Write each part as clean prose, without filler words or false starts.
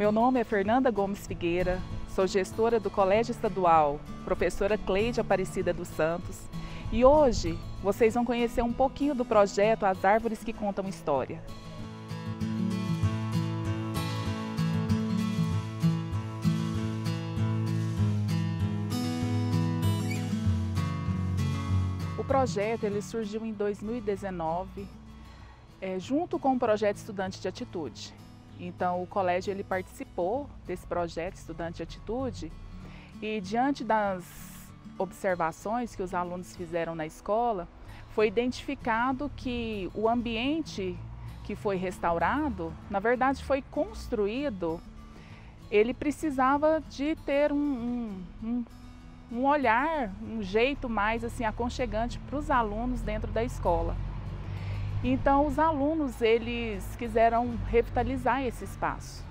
Meu nome é Fernanda Gomes Figueira, sou gestora do Colégio Estadual, professora Cleide Aparecida dos Santos, e hoje vocês vão conhecer um pouquinho do projeto As Árvores que Contam História. O projeto ele surgiu em 2019, junto com o projeto Estudante de Atitude. Então o colégio ele participou desse projeto Estudante de Atitude e diante das observações que os alunos fizeram na escola, foi identificado que o ambiente que foi restaurado, na verdade foi construído, ele precisava de ter um olhar, um jeito mais assim aconchegante para os alunos dentro da escola. Então os alunos eles quiseram revitalizar esse espaço.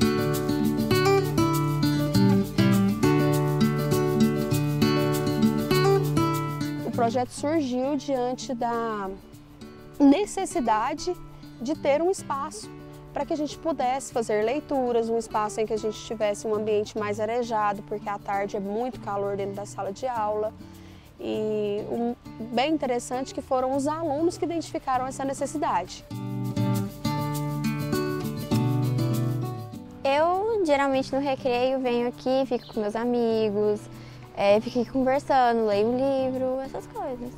O projeto surgiu diante da necessidade de ter um espaço para que a gente pudesse fazer leituras, um espaço em que a gente tivesse um ambiente mais arejado, porque à tarde é muito calor dentro da sala de aula. E bem interessante que foram os alunos que identificaram essa necessidade. Eu geralmente no recreio venho aqui, fico com meus amigos, fico aqui conversando, leio um livro, essas coisas.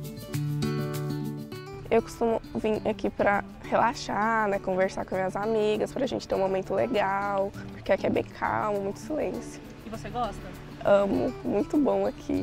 Eu costumo vir aqui para relaxar, né, conversar com minhas amigas, para a gente ter um momento legal, porque aqui é bem calmo, muito silêncio. E você gosta? Amo, muito bom aqui.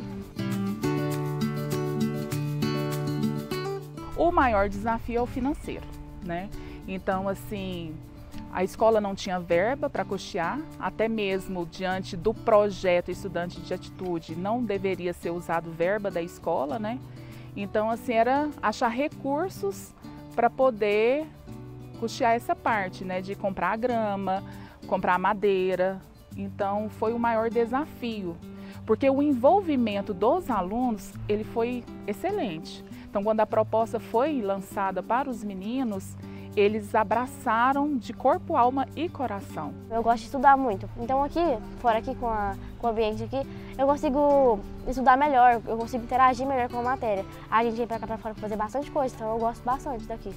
O maior desafio é o financeiro, né? Então, assim, a escola não tinha verba para custear, até mesmo diante do projeto Estudante de Atitude, não deveria ser usado verba da escola, né? Então, assim, era achar recursos para poder custear essa parte, né? De comprar a grama, comprar a madeira. Então, foi o maior desafio, porque o envolvimento dos alunos, ele foi excelente. Então, quando a proposta foi lançada para os meninos, eles abraçaram de corpo, alma e coração. Eu gosto de estudar muito, então aqui, fora aqui com o ambiente aqui, eu consigo estudar melhor, eu consigo interagir melhor com a matéria. A gente vem pra cá pra fora pra fazer bastante coisa, então eu gosto bastante daqui.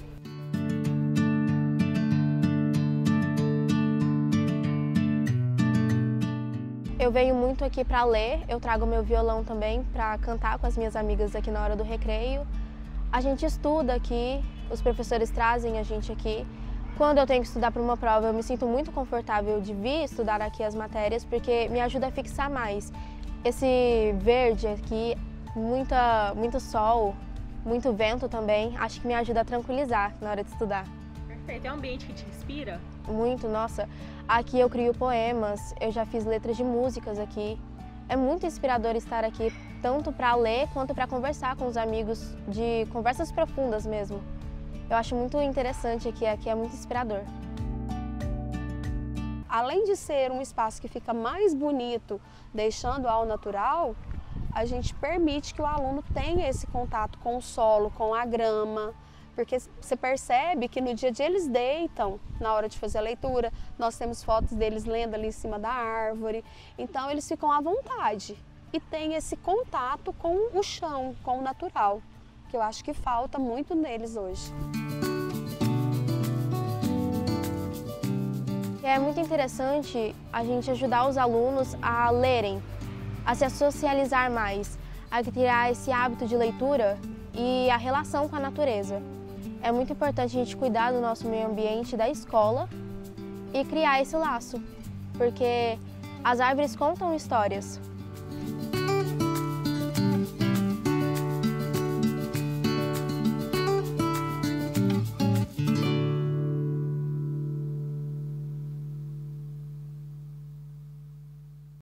Eu venho muito aqui para ler, eu trago meu violão também para cantar com as minhas amigas aqui na hora do recreio. A gente estuda aqui, os professores trazem a gente aqui. Quando eu tenho que estudar para uma prova, eu me sinto muito confortável de vir estudar aqui as matérias, porque me ajuda a fixar mais. Esse verde aqui, muito sol, muito vento também, acho que me ajuda a tranquilizar na hora de estudar. Perfeito, é um ambiente que te inspira? Muito, nossa. Aqui eu crio poemas, eu já fiz letras de músicas aqui. É muito inspirador estar aqui, tanto para ler quanto para conversar com os amigos, de conversas profundas mesmo. Eu acho muito interessante aqui é muito inspirador. Além de ser um espaço que fica mais bonito, deixando ao natural, a gente permite que o aluno tenha esse contato com o solo, com a grama, porque você percebe que no dia a dia eles deitam na hora de fazer a leitura, nós temos fotos deles lendo ali em cima da árvore, então eles ficam à vontade e tem esse contato com o chão, com o natural, que eu acho que falta muito neles hoje. É muito interessante a gente ajudar os alunos a lerem, a se socializar mais, a criar esse hábito de leitura e a relação com a natureza. É muito importante a gente cuidar do nosso meio ambiente da escola e criar esse laço, porque as árvores contam histórias.